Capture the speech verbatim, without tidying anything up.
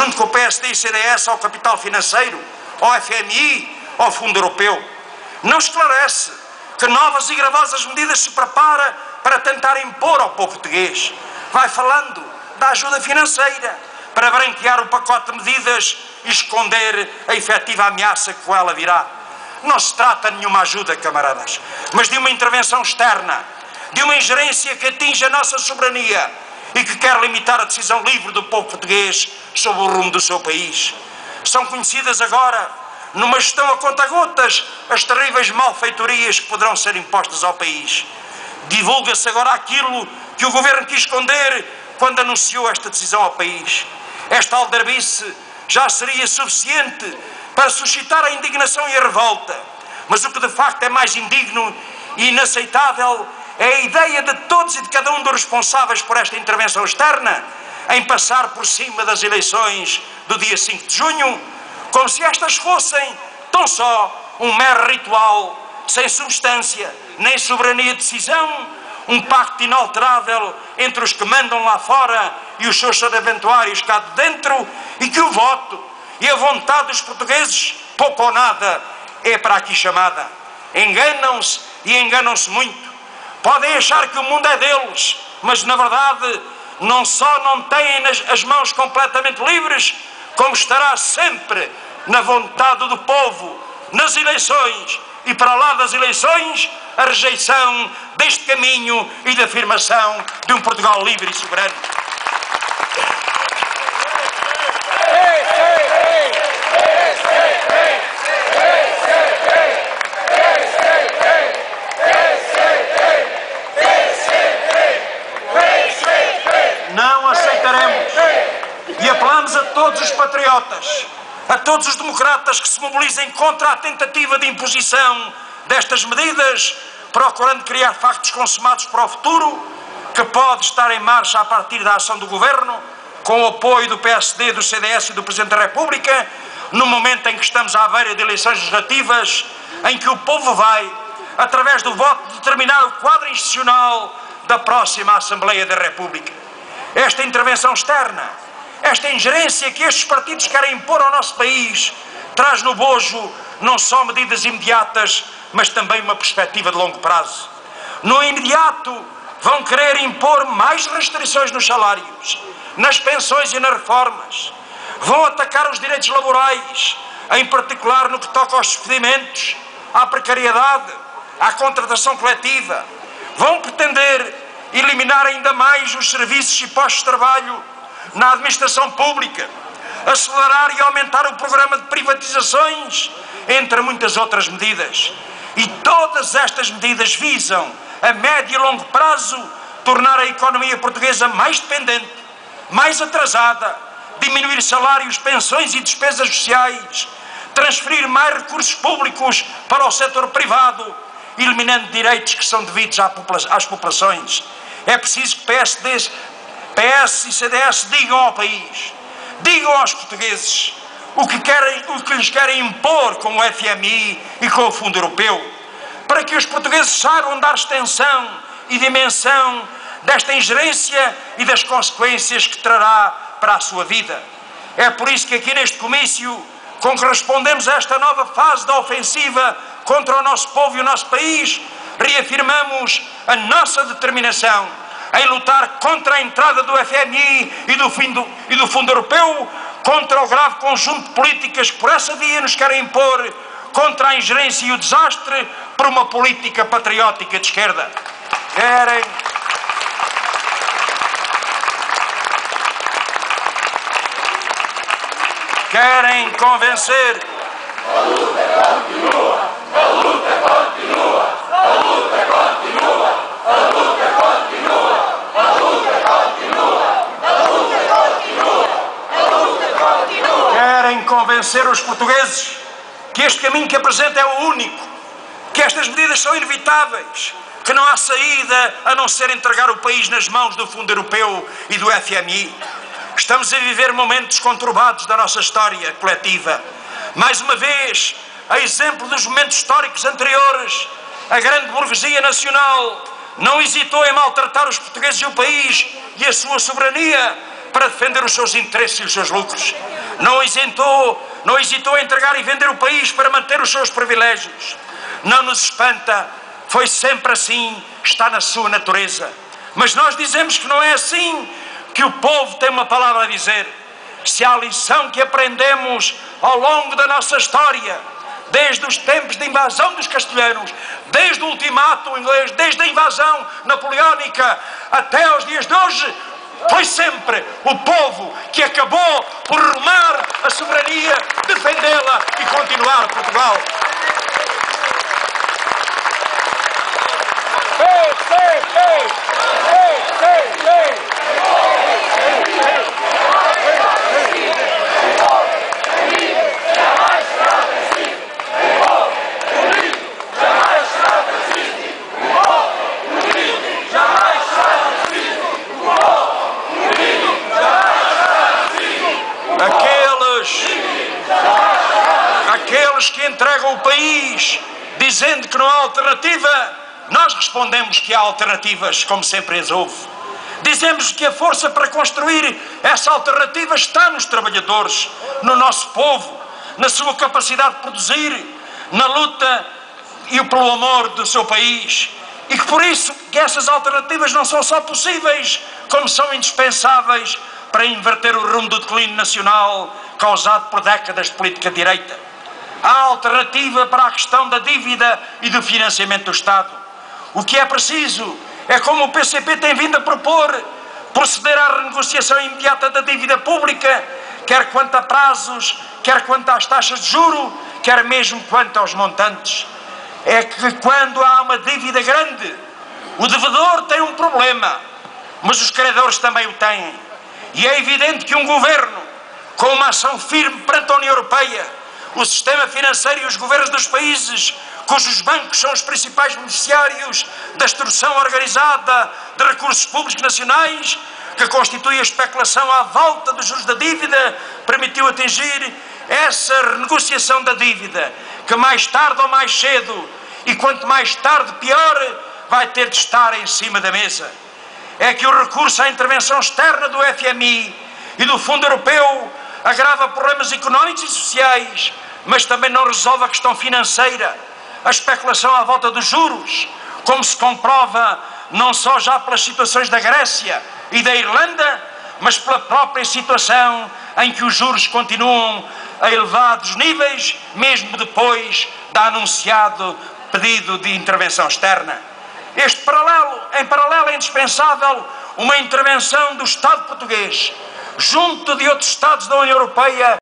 junto com o P S D e C D S, ao capital financeiro, ao F M I, ao Fundo Europeu? Não esclarece que novas e gravosas medidas se prepara para tentar impor ao povo português. Vai falando da ajuda financeira para branquear o pacote de medidas e esconder a efetiva ameaça que com ela virá. Não se trata de nenhuma ajuda, camaradas, mas de uma intervenção externa, de uma ingerência que atinge a nossa soberania e que quer limitar a decisão livre do povo português sobre o rumo do seu país. São conhecidas agora, numa gestão a conta-gotas, as terríveis malfeitorias que poderão ser impostas ao país. Divulga-se agora aquilo que o Governo quis esconder quando anunciou esta decisão ao país. Esta aldrabice já seria suficiente para suscitar a indignação e a revolta. Mas o que de facto é mais indigno e inaceitável é a ideia de todos e de cada um dos responsáveis por esta intervenção externa em passar por cima das eleições do dia cinco de junho, como se estas fossem tão só um mero ritual, sem substância, nem soberania de decisão, um pacto inalterável entre os que mandam lá fora e os seus serventuários cá de dentro, e que o voto e a vontade dos portugueses, pouco ou nada, é para aqui chamada. Enganam-se e enganam-se muito. Podem achar que o mundo é deles, mas na verdade não só não têm as mãos completamente livres, como estará sempre na vontade do povo, nas eleições e para lá das eleições, a rejeição deste caminho e da afirmação de um Portugal livre e soberano. Não aceitaremos e apelamos a todos os patriotas, a todos os democratas que se mobilizem contra a tentativa de imposição destas medidas, procurando criar factos consumados para o futuro, que pode estar em marcha a partir da ação do Governo, com o apoio do P S D, do C D S e do Presidente da República, no momento em que estamos à beira de eleições legislativas, em que o povo vai, através do voto, determinar o quadro institucional da próxima Assembleia da República. Esta intervenção externa, esta ingerência que estes partidos querem impor ao nosso país, traz no bojo não só medidas imediatas, mas também uma perspectiva de longo prazo. No imediato, vão querer impor mais restrições nos salários, nas pensões e nas reformas. Vão atacar os direitos laborais, em particular no que toca aos despedimentos, à precariedade, à contratação coletiva. Vão pretender eliminar ainda mais os serviços e postos de trabalho na administração pública, acelerar e aumentar o programa de privatizações, entre muitas outras medidas. E todas estas medidas visam, a médio e longo prazo, tornar a economia portuguesa mais dependente, mais atrasada, diminuir salários, pensões e despesas sociais, transferir mais recursos públicos para o setor privado, eliminando direitos que são devidos às populações. É preciso que P S D, P S e C D S digam ao país, digam aos portugueses o que, querem, o que lhes querem impor com o F M I e com o Fundo Europeu, para que os portugueses saibam dar extensão e dimensão desta ingerência e das consequências que trará para a sua vida. É por isso que aqui neste comício, com que respondemos a esta nova fase da ofensiva contra o nosso povo e o nosso país, reafirmamos a nossa determinação em lutar contra a entrada do F M I e do, Fundo, e do Fundo Europeu, contra o grave conjunto de políticas que por essa via nos querem impor, contra a ingerência e o desastre por uma política patriótica de esquerda. Querem... Querem convencer... A luta continua! A luta continua! A luta continua! A luta continua! A luta continua! A luta continua! A luta continua! Querem convencer os portugueses que este caminho que apresenta é o único, que estas medidas são inevitáveis, que não há saída a não ser entregar o país nas mãos do Fundo Europeu e do F M I. Estamos a viver momentos conturbados da nossa história coletiva. Mais uma vez, a exemplo dos momentos históricos anteriores, a grande burguesia nacional não hesitou em maltratar os portugueses e o país e a sua soberania, para defender os seus interesses e os seus lucros. Não hesitou, não hesitou em entregar e vender o país para manter os seus privilégios. Não nos espanta, foi sempre assim, está na sua natureza. Mas nós dizemos que não é assim, que o povo tem uma palavra a dizer. Se há lição que aprendemos ao longo da nossa história, desde os tempos de invasão dos castelhanos, desde o ultimato inglês, desde a invasão napoleónica até aos dias de hoje, foi sempre o povo que acabou por rumar a soberania, defendê-la e continuar Portugal. Ei, ei, ei, ei, ei, ei. Aqueles que entregam o país dizendo que não há alternativa, nós respondemos que há alternativas, como sempre as houve. Dizemos que a força para construir essa alternativa está nos trabalhadores, no nosso povo, na sua capacidade de produzir, na luta e pelo amor do seu país. E que por isso que essas alternativas não são só possíveis, como são indispensáveis para inverter o rumo do declínio nacional causado por décadas de política de direita. Há alternativa para a questão da dívida e do financiamento do Estado. O que é preciso é, como o P C P tem vindo a propor, proceder à renegociação imediata da dívida pública, quer quanto a prazos, quer quanto às taxas de juro, quer mesmo quanto aos montantes. É que quando há uma dívida grande, o devedor tem um problema, mas os credores também o têm. E é evidente que um governo com uma ação firme perante a União Europeia, o sistema financeiro e os governos dos países cujos bancos são os principais beneficiários da extorsão organizada de recursos públicos nacionais, que constitui a especulação à volta dos juros da dívida, permitiu atingir essa renegociação da dívida, que mais tarde ou mais cedo, e quanto mais tarde pior, vai ter de estar em cima da mesa. É que o recurso à intervenção externa do F M I e do Fundo Europeu agrava problemas económicos e sociais, mas também não resolve a questão financeira, a especulação à volta dos juros, como se comprova não só já pelas situações da Grécia e da Irlanda, mas pela própria situação em que os juros continuam a elevados níveis, mesmo depois da anunciado pedido de intervenção externa. Este paralelo, em paralelo é indispensável uma intervenção do Estado português, junto de outros Estados da União Europeia,